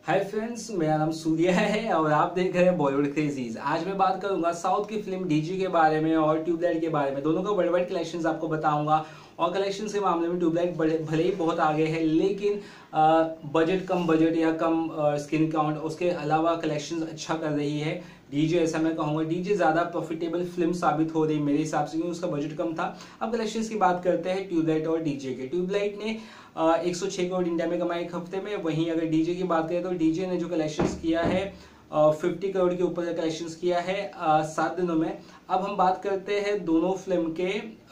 Hi friends, मेरा नाम सूर्य है और आप देख रहे हैं बॉलीवुड क्रेजीज। आज मैं बात करूंगा साउथ की फिल्म डीजी के बारे में और ट्यूबलाइट के बारे में। दोनों का वर्ल्ड वाइड कलेक्शंस आपको बताऊंगा और कलेक्शंस के मामले में ट्यूबलाइट भले ही बहुत आगे है, लेकिन बजट कम बजट या कम स्क्रीन काउंट उसके अलावा कलेक्शंस अच्छा कर रही है डीजे। ऐसा मैं कहूंगा डीजे ज्यादा प्रॉफिटेबल फिल्म साबित हो रही मेरे हिसाब से, क्योंकि उसका बजट कम था। अब कलेक्शंस की बात करते हैं ट्यूबलाइट और डीजे के। ट्यूबलाइट ने 106 करोड़ इंडिया में कमाए एक हफ्ते में। वहीं अगर डीजे की बात करें तो डीजे ने जो कलेक्शंस किया है 50 करोड़ के ऊपर कलेक्शंस किया है 7 दिनों में। अब हम बात करते हैं दोनों फिल्म के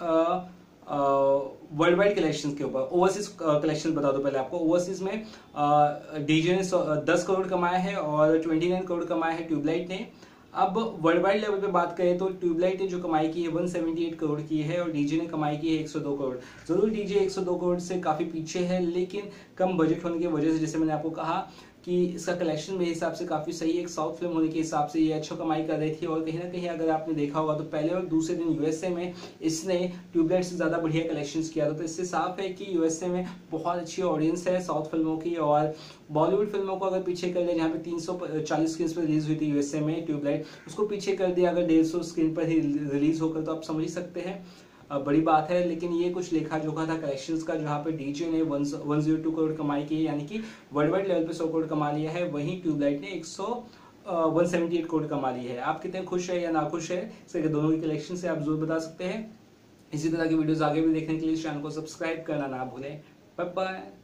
वर्ल्ड वाइड कलेक्शन के ऊपर। ओवरसीज कलेक्शन बता दो पहले आपको। ओवरसीज में डीजे ने 10 करोड़ कमाया है और 29 करोड़ कमाया है ट्यूबलाइट ने। अब वर्ल्ड वाइड लेवल पे बात करें तो ट्यूबलाइट ने जो कमाई की है 178 करोड़ की है और डीजे ने कमाई की है 102 करोड़। जरूर डीजे 102 करोड़ से काफी पीछे है, लेकिन कम बजट होने की वजह से, जैसे मैंने आपको कहा कि इसका कलेक्शन मेरे हिसाब से काफी सही है। एक साउथ फिल्म होने के हिसाब से ये अच्छा कमाई कर रही थी और कहीं ना कहीं अगर आपने देखा होगा तो पहले और दूसरे दिन यूएसए में इसने ट्यूबलाइट से ज्यादा बढ़िया कलेक्शंस किया था। तो इससे साफ है कि यूएसए में बहुत अच्छी ऑडियंस है साउथ फिल्मों की। और बॉलीवुड फिल्मों को अगर पीछे कर ले, जहाँ पे 340 स्क्रीन पर रिलीज हुई थी यूएसए में ट्यूबलाइट, उसको पीछे कर दिया अगर 150 स्क्रीन पर ही रिलीज होकर, तो आप समझ सकते हैं बड़ी बात है। लेकिन ये कुछ लेखा जोखा था कलेक्शंस का, जहां पे डीजे ने 102 करोड़ कमाई की है, यानी कि वर्ल्ड वाइड लेवल पे 100 करोड़ कमा लिया है। वहीं ट्यूबलाइट ने 178 करोड़ कमा ली है। आप कितने खुश है या नाखुश है इसके दोनों की कलेक्शन से, आप जरूर बता सकते हैं। इसी तरह की वीडियोस आगे भी देखने के लिए चैनल को सब्सक्राइब करना ना भूलें। Bye bye.